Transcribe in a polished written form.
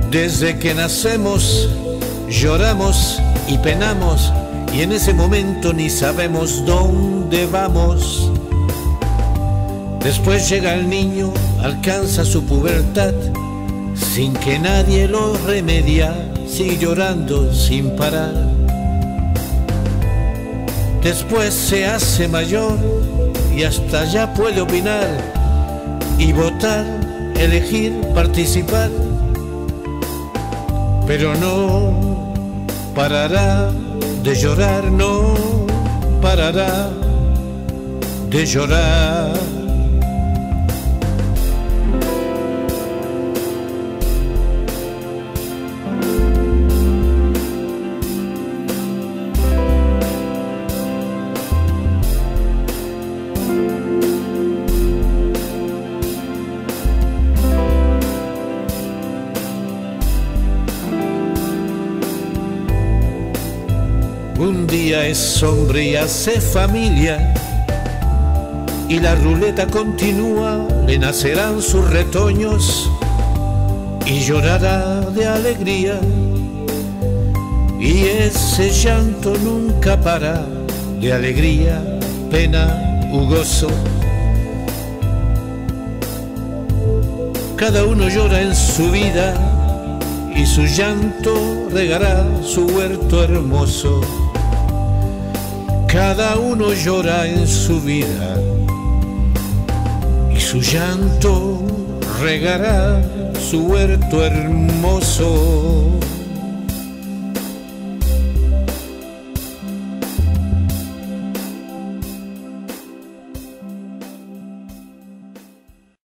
Desde que nacemos, lloramos y penamos, y en ese momento ni sabemos dónde vamos. Después llega el niño, alcanza su pubertad, sin que nadie lo remedia, sigue llorando sin parar. Después se hace mayor y hasta ya puede opinar y votar, elegir, participar. Pero no parará de llorar, no parará de llorar. Un día es hombre y hace familia, y la ruleta continúa, le nacerán sus retoños y llorará de alegría, y ese llanto nunca para, de alegría, pena u gozo. Cada uno llora en su vida y su llanto regará su huerto hermoso. Cada uno llora en su vida y su llanto regará su huerto hermoso.